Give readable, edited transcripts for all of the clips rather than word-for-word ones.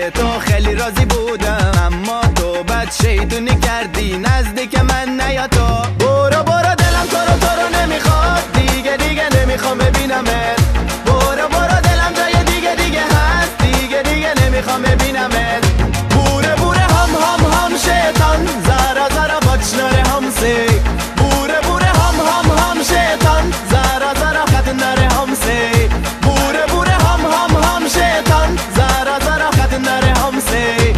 تو خیلی راضی بودم، اما تو بد شیطونی کردی نزدیک من نیا تو. برو برو دلم تو رو نمیخواد، دیگه نمیخوام ببینمت. برو برو دلم جای دیگه هست، دیگه نمیخوام ببینمت. بوره بوره هم شیطان، زارا بچناره همسه. بوره بوره هم شیطان، زارا خط نره همسه. بوره بوره هم شیطان، زارا خط نره همسه.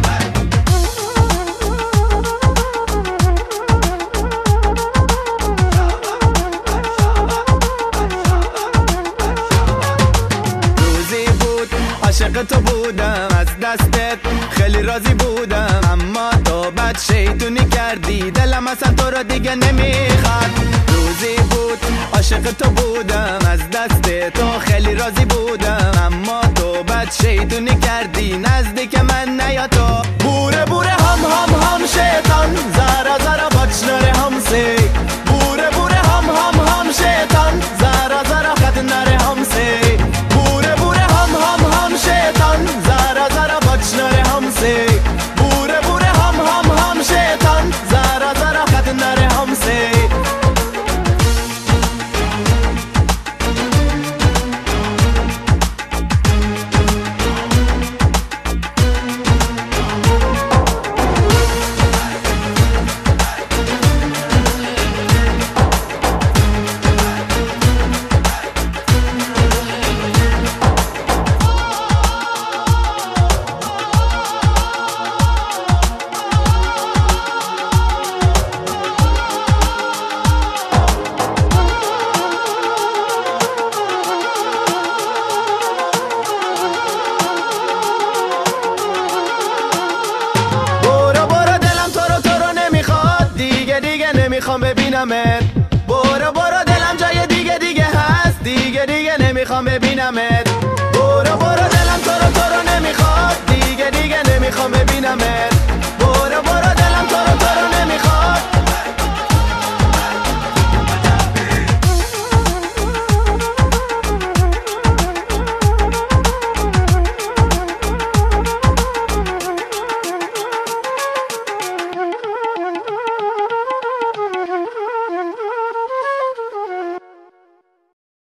روزی بود عاشق تو بودم، از دستت خیلی راضی بودم، اما تو بد شیطونی کردی دلم اصلا تو رو دیگه نمیخواد. روزی بود عاشق تو بودم، از دست تو خیلی راضی بودم، اما تو بد شیطونی کردی نزدیک من نیا تو. بوره بوره هم شیطان، زارا بچناره همسه. بوره بوره هم شیطان، زارا خط نره همسه. بوره بوره هم شیطان، زارا بچناره همسه. بوره بوره هم شیطان، زارا خط نره همسه. نمیخوام ببینمت. برو برو دلم جای دیگه هست، دیگه نمیخوام ببینمت. برو برو دلم تو رو نمیخواد، دیگه نمیخوام ببینمت. برو برو دلم